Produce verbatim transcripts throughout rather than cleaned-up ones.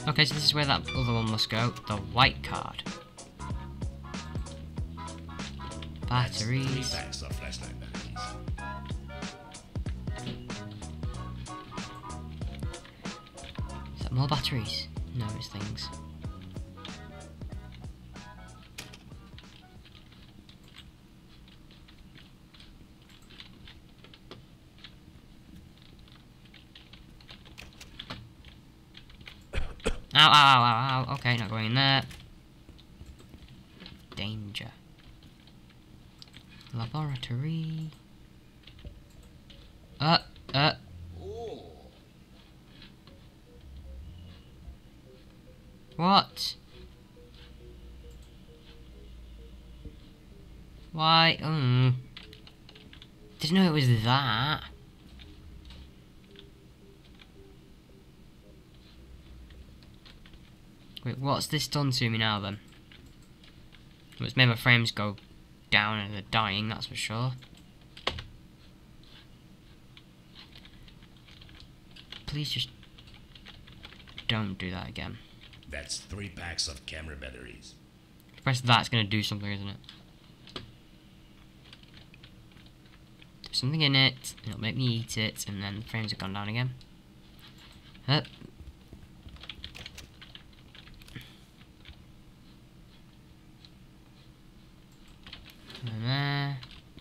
Okay, so this is where that other one must go. The white card. Batteries. Three packs of flashlight batteries. Is that more batteries? No, it's things. Ow, ow, ow, ow, ow. Okay, not going in there. Danger. Laboratory. Uh, uh. Oh. What? Why? Um. Didn't know it was that. Wait, what's this done to me now then? Well, it's made my frames go down and they're dying, that's for sure. Please just don't do that again. That's three packs of camera batteries. Press that, it's gonna do something, isn't it? There's something in it, and it'll make me eat it, and then the frames have gone down again. Huh. And there.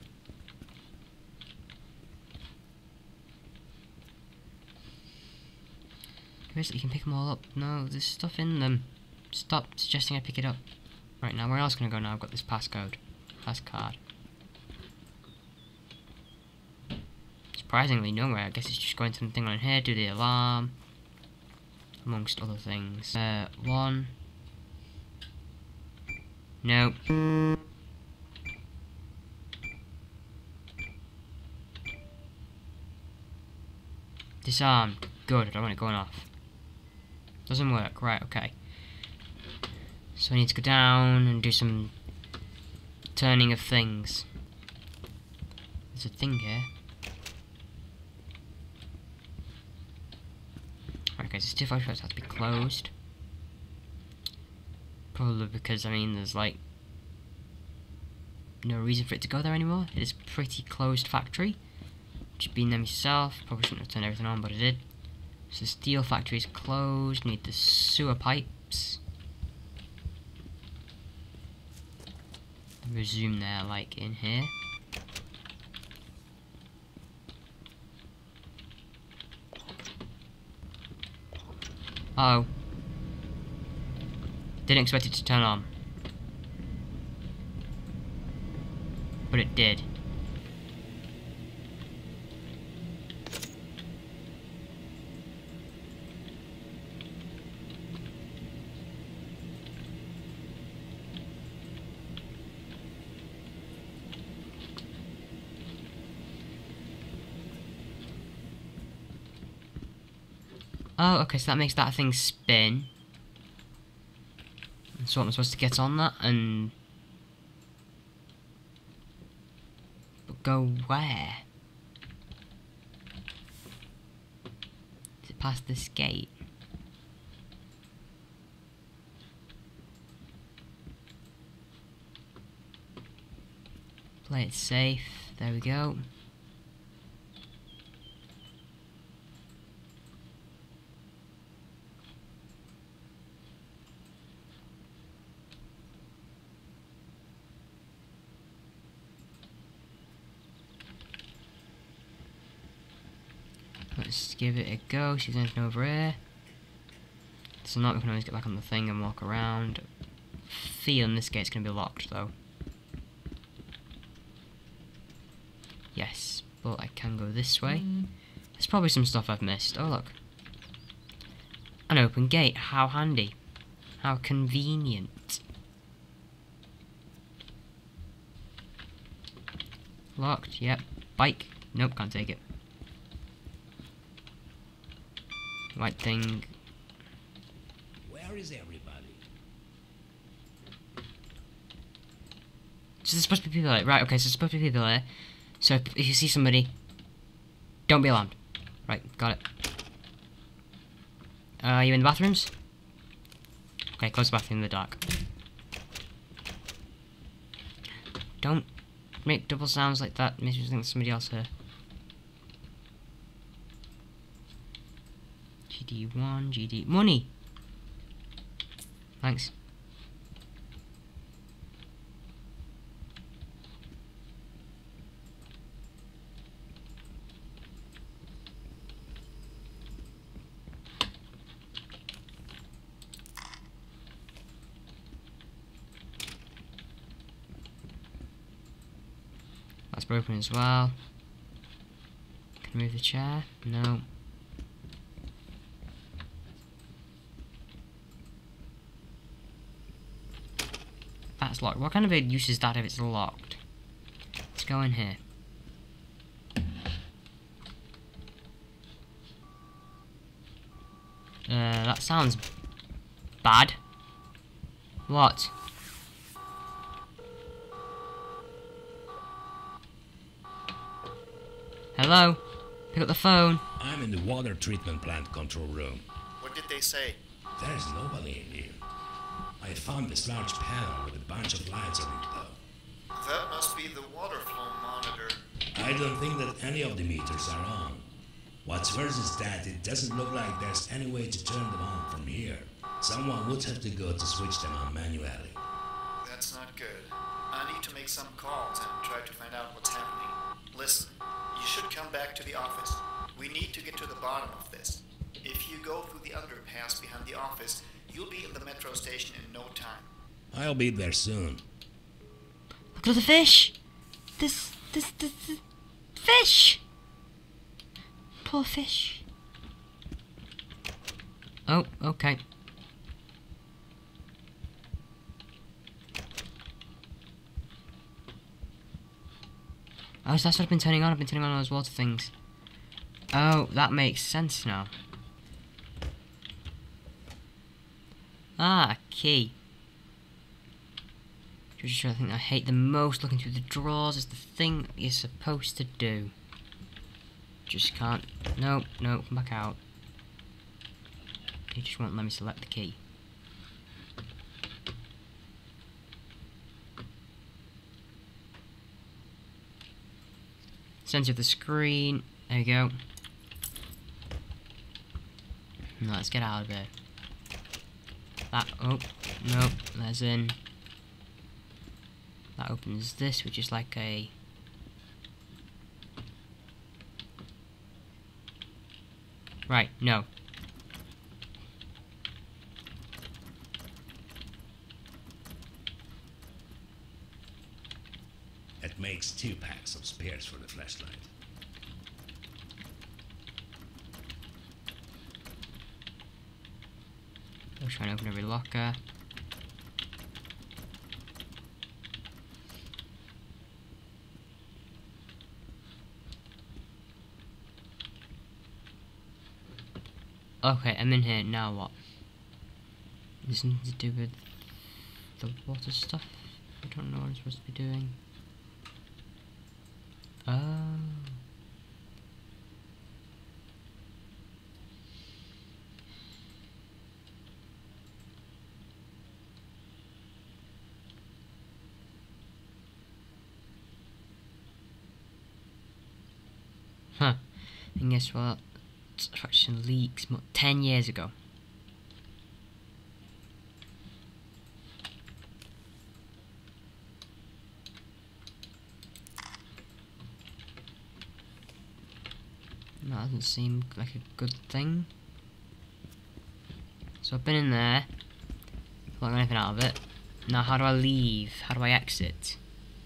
Chris, you can pick them all up. No, there's stuff in them. Stop suggesting I pick it up. Right, now where else can I go now? I've got this passcode. Pass card. Surprisingly nowhere. I guess it's just going to the thing on here, do the alarm. Amongst other things. Uh, one. No. Disarmed. Good, I don't want it going off. Doesn't work, right, okay. So I need to go down and do some turning of things. There's a thing here. Right, okay, so still five have to be closed. Probably because, I mean, there's like no reason for it to go there anymore. It is a pretty closed factory. Just being there myself, probably shouldn't have turned everything on, but I did. So the steel factory is closed, need the sewer pipes. Resume there, like in here. Uh oh. Didn't expect it to turn on. But it did. Oh, okay, so that makes that thing spin. And so I'm supposed to get on that and... But go where? Is it past this gate? Play it safe. There we go. Let's give it a go. She's anything over here. So not we can always get back on the thing and walk around. Feeling this gate's gonna be locked though. Yes, but I can go this way. Mm. There's probably some stuff I've missed. Oh look. An open gate. How handy. How convenient. Locked, yep. Bike. Nope, can't take it. White thing. Where is everybody? So there's supposed to be people there. Right, okay, so there's supposed to be people there. So if, if you see somebody, don't be alarmed. Right, got it. Uh, are you in the bathrooms? Okay, close the bathroom in the dark. Don't make double sounds like that. Makes me think somebody else here. G D one, G D... Money! Thanks. That's broken as well. Can I move the chair? No. That's locked. What kind of a use is that if it's locked? Let's go in here. Uh, that sounds bad. What? Hello? Pick up the phone. I'm in the water treatment plant control room. What did they say? There's nobody in here. I found this large panel with a bunch of lights on it though. That must be the water flow monitor. I don't think that any of the meters are on. What's worse is that it doesn't look like there's any way to turn them on from here. Someone would have to go to switch them on manually. That's not good. I need to make some calls and try to find out what's happening. Listen, you should come back to the office. We need to get to the bottom of this. If you go through the underpass behind the office, you'll be in the metro station in no time. I'll be there soon. Look at the fish! This, this, this, this fish! Poor fish. Oh, okay. Oh, so that's what I've been turning on. I've been turning on all those water things. Oh, that makes sense now. Ah, key. Just I think I hate the most. Looking through the drawers is the thing that you're supposed to do. Just can't. No, no, come back out. You just won't let me select the key. Center of the screen. There we go. Now let's get out of there. That. Oh, no, there's in. That opens this, which is like a. Right, no. It makes two packs of spares for the flashlight. I'll try and open every locker. Okay, I'm in here, now what? This is to do with the water stuff? I don't know what I'm supposed to be doing. Oh. Huh. And guess what? Fraction leaks mo ten years ago. That doesn't seem like a good thing. So I've been in there. Not got anything out of it. Now how do I leave? How do I exit?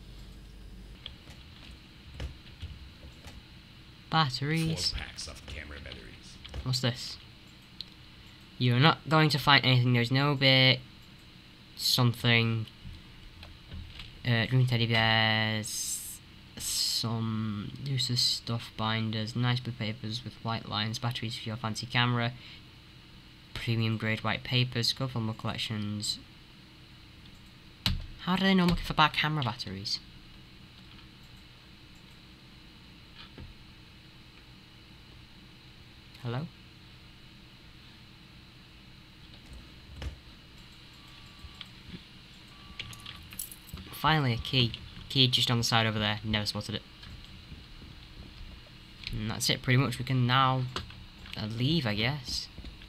Batteries. Four packs of camera batteries. What's this? You're not going to find anything. There's no bit. Something. Uh, green teddy bears. Some useless stuff, binders, nice blue papers with white lines, batteries for your fancy camera, premium grade white papers, go for more collections. How do they know I'm looking for bad camera batteries? Hello? finally a key. Key just on the side over there. Never spotted it. And that's it, pretty much. We can now uh, leave, I guess.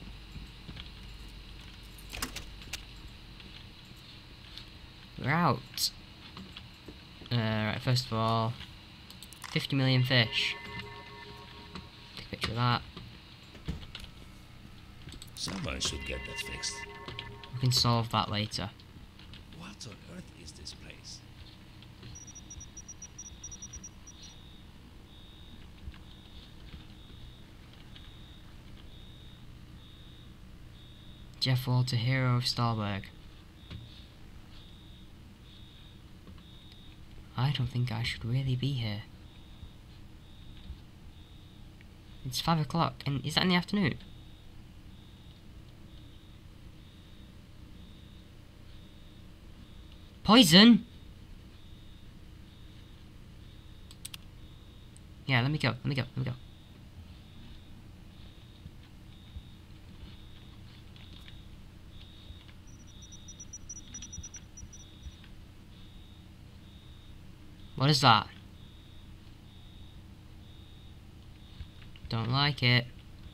We're out. Uh, right, first of all, fifty million fish. Take a picture of that. Someone should get that fixed. We can solve that later. What on earth is this place? Jeff Walter, hero of Starberg. I don't think I should really be here. It's five o'clock, and is that in the afternoon? Poison? Yeah, let me go, let me go, let me go. What is that? Don't like it.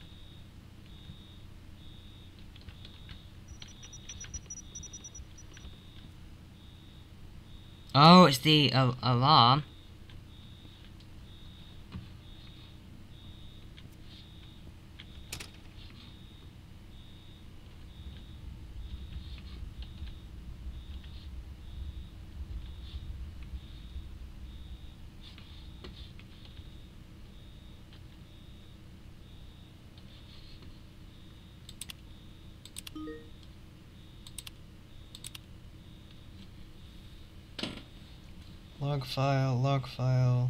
Oh, it's the uh, alarm. Log file, log file.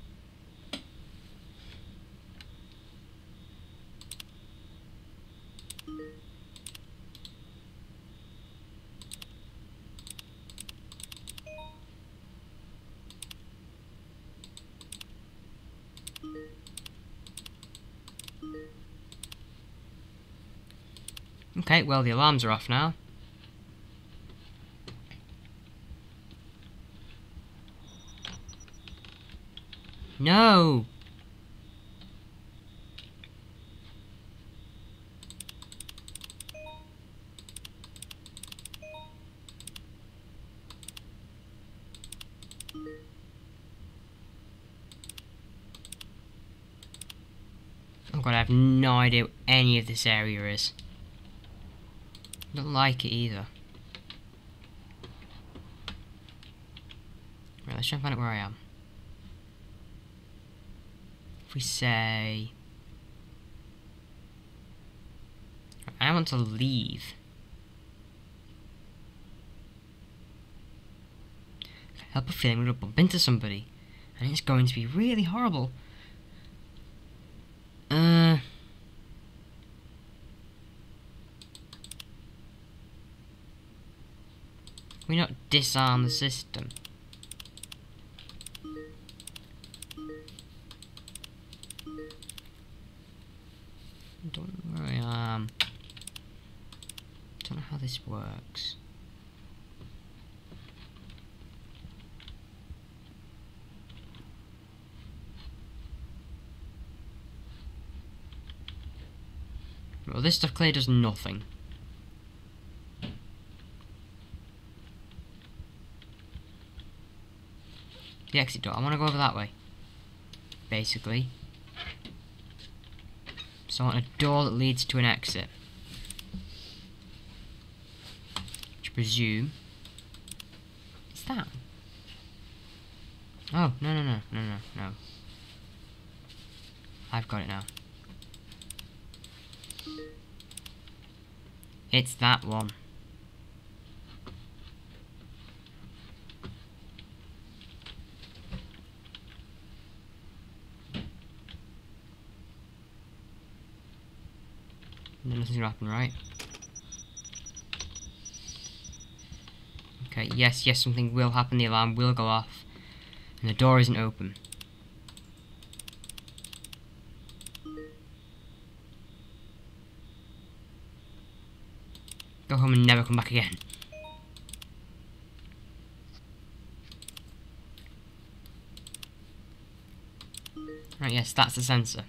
Okay, well, the alarms are off now. No! Oh god, I have no idea what any of this area is. I don't like it either. Right, let's try and find out where I am. If we say... I want to leave. I have a feeling we're going to bump into somebody. And it's going to be really horrible. Uh... We not disarm the system. Don't know where I am. Don't know how this works. Well, this stuff clearly does nothing. The exit door. I want to go over that way. Basically. So I want a door that leads to an exit. Which I presume is that. Oh, no, no, no, no, no, no. I've got it now. It's that one. Nothing's gonna happen, right? Okay, yes, yes, something will happen. The alarm will go off. And the door isn't open. Go home and never come back again. Right, yes, that's the sensor.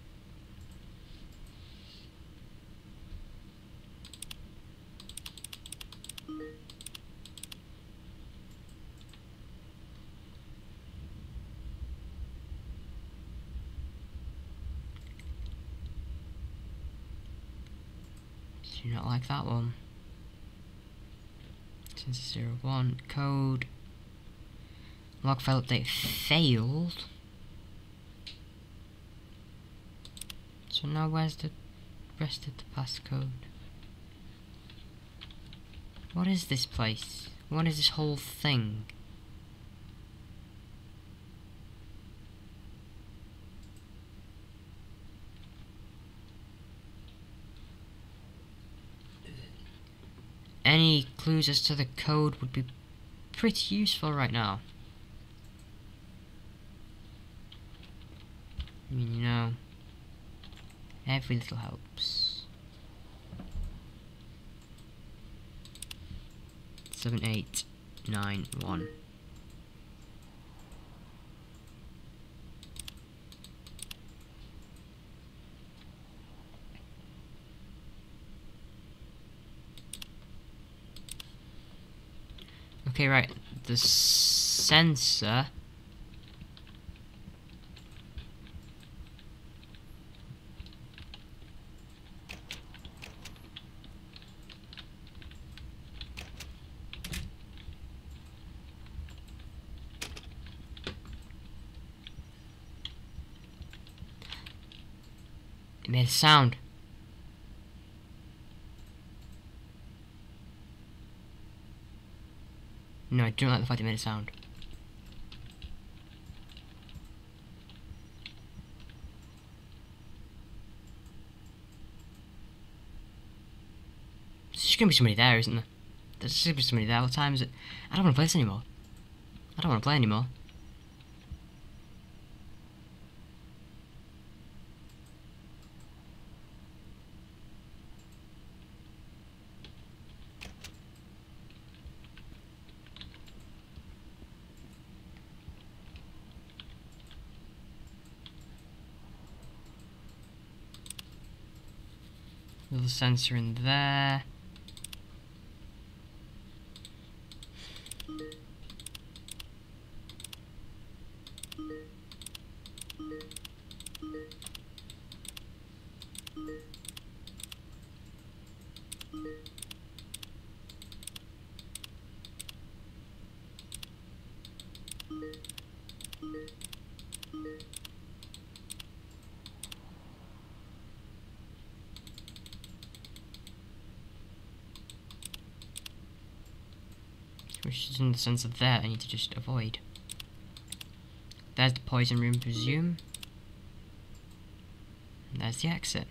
Do not like that one. Sensor zero one code. Log file update failed. So now where's the rest of the passcode? What is this place? What is this whole thing? Any clues as to the code would be pretty useful right now. I mean, you know, every little helps. Seven eight nine one. Okay, right. The sensor. It made a sound. No, I don't like the fact it made a sound. There's gonna be somebody there, isn't there? There's gonna be somebody there. What time is it? I don't want to play this anymore. I don't want to play anymore. Little sensor in there. Which is in the sense of there, I need to just avoid. There's the poison room, presume. And there's the exit.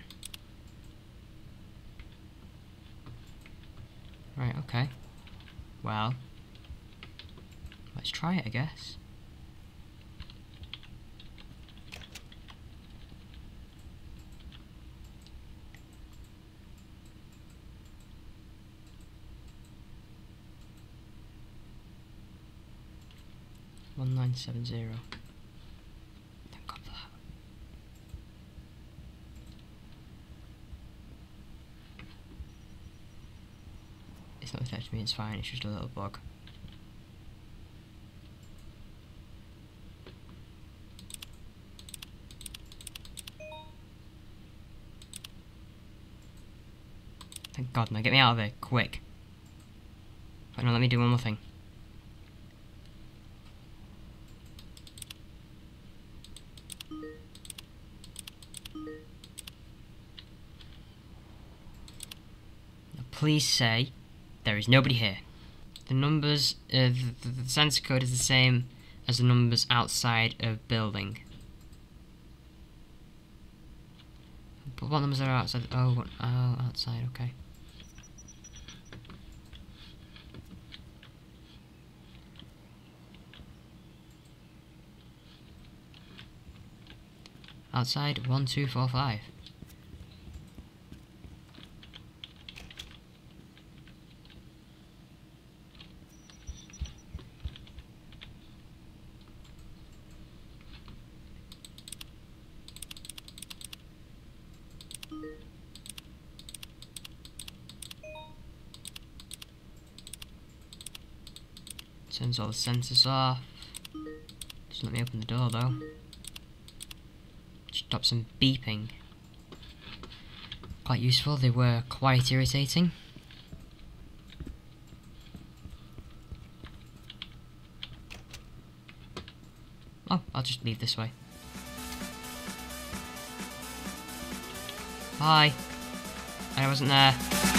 Right, okay. Well, let's try it, I guess. one nine seven zero. Thank God for that. It's not affecting me, it's fine, it's just a little bug. Thank God, now get me out of here, quick. Right, now let me do one more thing. Please say there is nobody here. The numbers, uh, the, the, the sensor code is the same as the numbers outside of building. But what numbers are outside? Oh, what, oh, outside. Okay. Outside one two four five. Turns all the sensors off. Just let me open the door though. Stop some beeping. Quite useful, they were quite irritating. Oh, I'll just leave this way. Hi. I wasn't there.